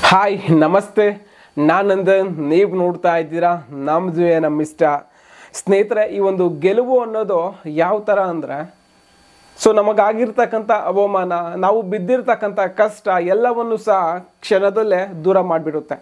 Hi ನಮಸ್ತೆ, ನಾನು ನಂದನ್. ನೀವು ನೋಡ್ತಾ ಇದ್ದೀರಾ ನಮ್ಮದು ನಮ್ಮ ಇಷ್ಟ. ಸ್ನೇಹಿತರೆ, ಈ ಒಂದು ಗೆಲುವು ಅನ್ನೋದು ಯಾವ ಥರ ಅಂದರೆ, ನಮಗಾಗಿರ್ತಕ್ಕಂಥ ಅವಮಾನ, ನಾವು ಬಿದ್ದಿರ್ತಕ್ಕಂಥ ಕಷ್ಟ ಎಲ್ಲವನ್ನು ಸಹ ಕ್ಷಣದಲ್ಲೇ ದೂರ ಮಾಡಿಬಿಡುತ್ತೆ.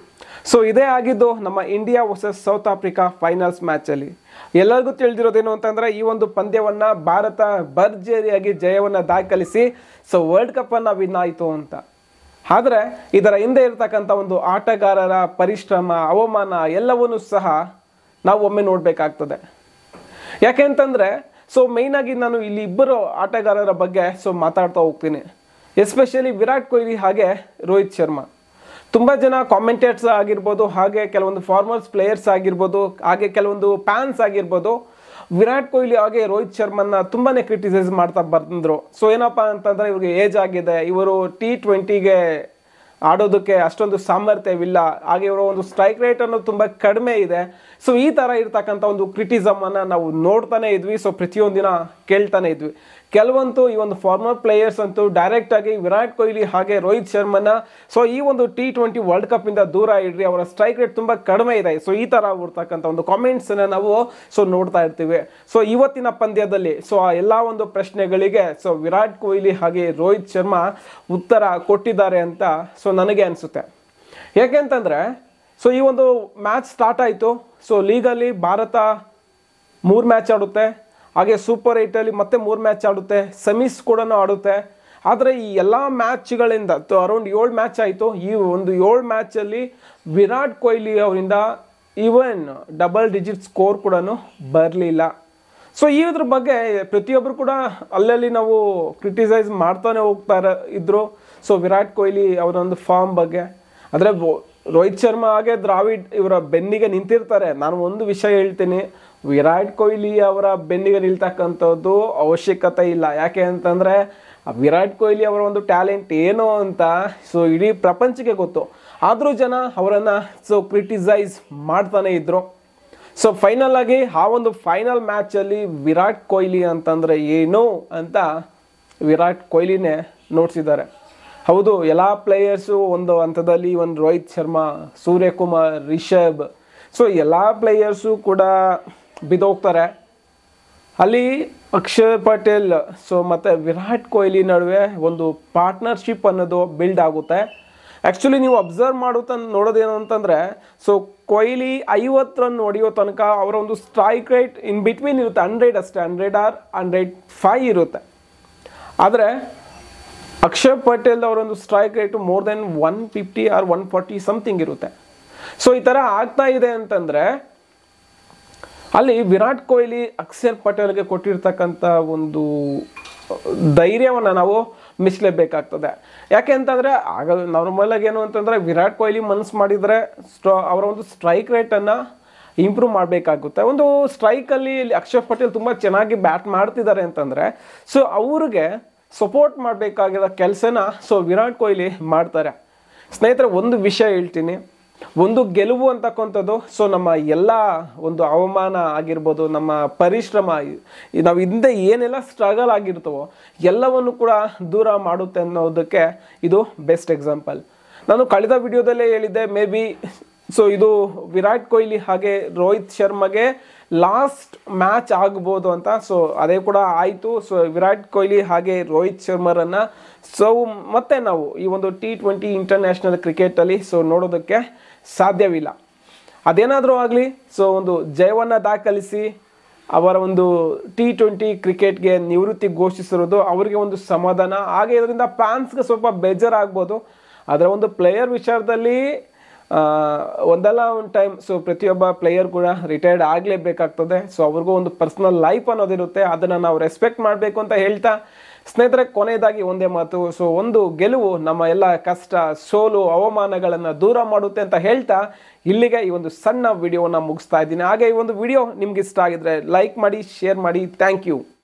ಇದೇ ಆಗಿದ್ದು ನಮ್ಮ India versus South Africa finals ಮ್ಯಾಚಲ್ಲಿ. ಎಲ್ಲರಿಗೂ ತಿಳಿದಿರೋದೇನು ಅಂತಂದರೆ, ಈ ಒಂದು ಪಂದ್ಯವನ್ನು ಭಾರತ ಭರ್ಜರಿಯಾಗಿ ಜಯವನ್ನು ದಾಖಲಿಸಿ ವರ್ಲ್ಡ್ ಕಪ್ಪನ್ನು ವಿನ್ ಆಯಿತು ಅಂತ. ಆದರೆ ಇದರ ಹಿಂದೆ ಇರತಕ್ಕಂಥ ಒಂದು ಆಟಗಾರರ ಪರಿಶ್ರಮ, ಅವಮಾನ ಎಲ್ಲವನ್ನೂ ಸಹ ನಾವು ಒಮ್ಮೆ ನೋಡಬೇಕಾಗ್ತದೆ. ಯಾಕೆಂತಂದರೆ ಮೇಯ್ನಾಗಿ ನಾನು ಇಲ್ಲಿ ಇಬ್ಬರು ಆಟಗಾರರ ಬಗ್ಗೆ ಮಾತಾಡ್ತಾ ಹೋಗ್ತೀನಿ. ಎಸ್ಪೆಷಲಿ ವಿರಾಟ್ ಕೊಹ್ಲಿ ಹಾಗೆ ರೋಹಿತ್ ಶರ್ಮಾ. ತುಂಬ ಜನ ಕಾಮೆಂಟೇಟರ್ಸ್ ಆಗಿರ್ಬೋದು, ಹಾಗೆ ಕೆಲವೊಂದು ಫಾರ್ಮರ್ಸ್ ಪ್ಲೇಯರ್ಸ್ ಆಗಿರ್ಬೋದು, ಹಾಗೆ ಕೆಲವೊಂದು ಫ್ಯಾನ್ಸ್ ಆಗಿರ್ಬೋದು, ವಿರಾಟ್ ಕೊಹ್ಲಿ ಹಾಗೆ ರೋಹಿತ್ ಶರ್ಮನ್ನ ತುಂಬಾ ಕ್ರಿಟಿಸೈಸ್ ಮಾಡ್ತಾ ಬಂದರು. ಏನಪ್ಪ ಅಂತಂದರೆ, ಇವ್ರಿಗೆ ಏಜ್ ಆಗಿದೆ, ಇವರು T20ಗೆ ಆಡೋದಕ್ಕೆ ಅಷ್ಟೊಂದು ಸಾಮರ್ಥ್ಯವಿಲ್ಲ, ಹಾಗೆ ಇವರ ಒಂದು ಸ್ಟ್ರೈಕ್ ರೇಟ್ ಅನ್ನೋದು ತುಂಬ ಕಡಿಮೆ ಇದೆ. ಈ ಥರ ಇರ್ತಕ್ಕಂಥ ಒಂದು ಕ್ರಿಟಿಸಮನ್ನು ನಾವು ನೋಡ್ತಾನೆ ಇದ್ವಿ. ಪ್ರತಿಯೊಂದು ದಿನ ಕೇಳ್ತಾನೆ ಇದ್ವಿ. ಕೆಲವಂತೂ ಈ ಒಂದು ಫಾರ್ಮರ್ ಪ್ಲೇಯರ್ಸ್ ಅಂತೂ ಡೈರೆಕ್ಟಾಗಿ ವಿರಾಟ್ ಕೊಹ್ಲಿ ಹಾಗೆ ರೋಹಿತ್ ಶರ್ಮನ ಈ ಒಂದು T20 ವರ್ಲ್ಡ್ ಕಪ್ಪಿಂದ ದೂರ ಇಡ್ರಿ, ಅವರ ಸ್ಟ್ರೈಕ್ ರೇಟ್ ತುಂಬ ಕಡಿಮೆ ಇದೆ. ಈ ಥರ ಇರ್ತಕ್ಕಂಥ ಒಂದು ಕಾಮೆಂಟ್ಸನ್ನು ನಾವು ನೋಡ್ತಾ ಇರ್ತೀವಿ. ಇವತ್ತಿನ ಪಂದ್ಯದಲ್ಲಿ ಆ ಎಲ್ಲ ಒಂದು ಪ್ರಶ್ನೆಗಳಿಗೆ ವಿರಾಟ್ ಕೊಹ್ಲಿ ಹಾಗೆ ರೋಹಿತ್ ಶರ್ಮಾ ಉತ್ತರ ಕೊಟ್ಟಿದ್ದಾರೆ ಅಂತ ನನಗೆ ಅನಿಸುತ್ತೆ. ಯಾಕೆಂತಂದರೆ ಈ ಒಂದು ಮ್ಯಾಚ್ ಸ್ಟಾರ್ಟ್ ಆಯಿತು. ಲೀಗಲ್ಲಿ ಭಾರತ 3 ಮ್ಯಾಚ್ ಆಡುತ್ತೆ, ಹಾಗೆ ಸೂಪರ್ 8ಅಲ್ಲಿ ಮತ್ತೆ 3 ಮ್ಯಾಚ್ ಆಡುತ್ತೆ, ಸೆಮೀಸ್ ಕೂಡ ಆಡುತ್ತೆ. ಆದರೆ ಈ ಎಲ್ಲ ಮ್ಯಾಚ್ಗಳಿಂದ ಅರೌಂಡ್ 7 ಮ್ಯಾಚ್ ಆಯಿತು. ಈ ಒಂದು 7 ಮ್ಯಾಚಲ್ಲಿ ವಿರಾಟ್ ಕೊಹ್ಲಿ ಅವರಿಂದ ಈವನ್ ಡಬಲ್ ಡಿಜಿಟ್ ಸ್ಕೋರ್ ಕೂಡ ಬರಲಿಲ್ಲ. ಇದ್ರ ಬಗ್ಗೆ ಪ್ರತಿಯೊಬ್ಬರು ಕೂಡ ಅಲ್ಲಲ್ಲಿ ನಾವು ಕ್ರಿಟಿಸೈಸ್ ಮಾಡ್ತಾನೆ ಹೋಗ್ತಾ ಇದ್ರು ವಿರಾಟ್ ಕೊಹ್ಲಿ ಅವರ ಒಂದು ಫಾರ್ಮ್ ಬಗ್ಗೆ. ಆದರೆ ರೋಹಿತ್ ಶರ್ಮಾ ಹಾಗೆ ದ್ರಾವಿಡ್ ಇವರ ಬೆನ್ನಿಗೆ ನಿಂತಿರ್ತಾರೆ. ನಾನು ಒಂದು ವಿಷಯ ಹೇಳ್ತೀನಿ, ವಿರಾಟ್ ಕೊಹ್ಲಿ ಅವರ ಬೆನ್ನಿಗೆ ನಿಲ್ತಕ್ಕಂಥದ್ದು ಅವಶ್ಯಕತೆ ಇಲ್ಲ. ಯಾಕೆ ಅಂತಂದರೆ ವಿರಾಟ್ ಕೊಹ್ಲಿ ಅವರ ಒಂದು ಟ್ಯಾಲೆಂಟ್ ಏನು ಅಂತ ಇಡೀ ಪ್ರಪಂಚಕ್ಕೆ ಗೊತ್ತು. ಆದರೂ ಜನ ಅವರನ್ನು ಕ್ರಿಟಿಸೈಸ್ ಮಾಡ್ತಾನೆ ಇದ್ರು. ಫೈನಲ್ ಆಗಿ ಆ ಒಂದು ಫೈನಲ್ ಮ್ಯಾಚಲ್ಲಿ ವಿರಾಟ್ ಕೊಹ್ಲಿ ಅಂತಂದರೆ ಏನು ಅಂತ ವಿರಾಟ್ ಕೊಹ್ಲಿನೇ ನೋಡ್ಸಿದ್ದಾರೆ. ಹೌದು, ಎಲ್ಲ ಪ್ಲೇಯರ್ಸು ಒಂದು ಹಂತದಲ್ಲಿ, ಒಂದು ರೋಹಿತ್ ಶರ್ಮಾ, ಸೂರ್ಯಕುಮಾರ್, ರಿಷಬ್, ಎಲ್ಲ ಪ್ಲೇಯರ್ಸು ಕೂಡ ಬಿದ್ದೋಗ್ತಾರೆ. ಅಲ್ಲಿ ಅಕ್ಷರ್ ಪಟೇಲ್ ಮತ್ತು ವಿರಾಟ್ ಕೊಹ್ಲಿ ನಡುವೆ ಒಂದು ಪಾರ್ಟ್ನರ್ಶಿಪ್ ಅನ್ನೋದು ಬಿಲ್ಡ್ ಆಗುತ್ತೆ. ಆ್ಯಕ್ಚುಲಿ ನೀವು ಅಬ್ಸರ್ವ್ ನೋಡೋದೇನು ಅಂತಂದರೆ, ಕೊಹ್ಲಿ 50 ರನ್ ಹೊಡೆಯೋ ತನಕ ಅವರ ಒಂದು ಸ್ಟ್ರೈಕ್ ರೇಟ್ ಇನ್ ಬಿಟ್ವೀನ್ ಇರುತ್ತೆ, 100 ಅಷ್ಟೇ, 100 or 105 ಇರುತ್ತೆ. ಆದರೆ ಅಕ್ಷರ್ ಪಟೇಲ್ ಅವರೊಂದು strike rate more than 150 or 140 something ಇರುತ್ತೆ. ಈ ಥರ ಆಗ್ತಾ ಇದೆ ಅಂತಂದರೆ ಅಲ್ಲಿ ವಿರಾಟ್ ಕೊಹ್ಲಿ ಅಕ್ಷರ್ ಪಟೇಲ್ಗೆ ಕೊಟ್ಟಿರ್ತಕ್ಕಂಥ ಒಂದು ಧೈರ್ಯವನ್ನು ನಾವು ಮಿಸ್ಲೇಬೇಕಾಗ್ತದೆ. ಯಾಕೆ ಅಂತಂದರೆ ಆಗ ನಾರ್ಮಲಾಗಿ ಏನು ಅಂತಂದರೆ, ವಿರಾಟ್ ಕೊಹ್ಲಿ ಮನಸ್ಸು ಮಾಡಿದರೆ ಅವರ ಒಂದು ಸ್ಟ್ರೈಕ್ ರೇಟನ್ನು ಇಂಪ್ರೂವ್ ಮಾಡಬೇಕಾಗುತ್ತೆ. ಒಂದು ಸ್ಟ್ರೈಕಲ್ಲಿ ಅಕ್ಷರ್ ಪಟೇಲ್ ತುಂಬ ಚೆನ್ನಾಗಿ ಬ್ಯಾಟ್ ಮಾಡ್ತಿದ್ದಾರೆ ಅಂತಂದರೆ ಅವ್ರಿಗೆ ಸಪೋರ್ಟ್ ಮಾಡಬೇಕಾಗಿರೋ ಕೆಲಸನ ವಿರಾಟ್ ಕೊಹ್ಲಿ ಮಾಡ್ತಾರೆ. ಸ್ನೇಹಿತರೆ, ಒಂದು ವಿಷಯ ಹೇಳ್ತೀನಿ, ಒಂದು ಗೆಲುವು ಅಂತಕ್ಕಂಥದ್ದು ನಮ್ಮ ಎಲ್ಲ ಒಂದು ಅವಮಾನ ಆಗಿರ್ಬೋದು, ನಮ್ಮ ಪರಿಶ್ರಮ, ನಾವು ಹಿಂದೆ ಏನೆಲ್ಲ ಸ್ಟ್ರಗಲ್ ಆಗಿರ್ತವೋ ಎಲ್ಲವನ್ನು ಕೂಡ ದೂರ ಮಾಡುತ್ತೆ ಅನ್ನೋದಕ್ಕೆ ಇದು ಬೆಸ್ಟ್ ಎಕ್ಸಾಂಪಲ್. ನಾನು ಕಳೆದ ವಿಡಿಯೋದಲ್ಲೇ ಹೇಳಿದ್ದೆ, ಮೇ ಬಿ ಇದು ವಿರಾಟ್ ಕೊಹ್ಲಿ ಹಾಗೆ ರೋಹಿತ್ ಶರ್ಮಗೆ ಲಾಸ್ಟ್ ಮ್ಯಾಚ್ ಆಗ್ಬೋದು ಅಂತ. ಅದೇ ಕೂಡ ಆಯಿತು. ವಿರಾಟ್ ಕೊಹ್ಲಿ ಹಾಗೆ ರೋಹಿತ್ ಶರ್ಮರನ್ನು ಮತ್ತೆ ನಾವು ಈ ಒಂದು T20 ಇಂಟರ್ನ್ಯಾಷನಲ್ ಕ್ರಿಕೆಟಲ್ಲಿ ನೋಡೋದಕ್ಕೆ ಸಾಧ್ಯವಿಲ್ಲ. ಅದೇನಾದರೂ ಆಗಲಿ ಒಂದು ಜಯವನ್ನು ದಾಖಲಿಸಿ ಅವರ ಒಂದು T20 ಕ್ರಿಕೆಟ್ಗೆ ನಿವೃತ್ತಿ ಘೋಷಿಸಿರೋದು ಅವರಿಗೆ ಒಂದು ಸಮಾಧಾನ. ಹಾಗೆ ಇದರಿಂದ ಫ್ಯಾನ್ಸ್ಗೆ ಸ್ವಲ್ಪ ಬೇಜಾರಾಗ್ಬೋದು. ಅದರ ಒಂದು ಪ್ಲೇಯರ್ ವಿಚಾರದಲ್ಲಿ ಒಂದಲ್ಲ ಒಂದು ಟೈಮ್ ಪ್ರತಿಯೊಬ್ಬ ಪ್ಲೇಯರ್ ಕೂಡ ರಿಟೈರ್ಡ್ ಆಗಲೇಬೇಕಾಗ್ತದೆ. ಅವ್ರಿಗೂ ಒಂದು ಪರ್ಸನಲ್ ಲೈಫ್ ಅನ್ನೋದಿರುತ್ತೆ, ಅದನ್ನು ನಾವು ರೆಸ್ಪೆಕ್ಟ್ ಮಾಡಬೇಕು ಅಂತ ಹೇಳ್ತಾ, ಸ್ನೇಹಿತರೆ, ಕೊನೆಯದಾಗಿ ಒಂದೇ ಮಾತು, ಒಂದು ಗೆಲುವು ನಮ್ಮ ಎಲ್ಲ ಕಷ್ಟ, ಸೋಲು, ಅವಮಾನಗಳನ್ನು ದೂರ ಮಾಡುತ್ತೆ ಅಂತ ಹೇಳ್ತಾ ಇಲ್ಲಿಗೆ ಈ ಒಂದು ಸಣ್ಣ ವಿಡಿಯೋವನ್ನು ಮುಗಿಸ್ತಾ ಇದ್ದೀನಿ. ಹಾಗೆ ಈ ಒಂದು ವಿಡಿಯೋ ನಿಮ್ಗೆ ಇಷ್ಟ ಆಗಿದ್ರೆ ಲೈಕ್ ಮಾಡಿ, ಶೇರ್ ಮಾಡಿ. Thank you.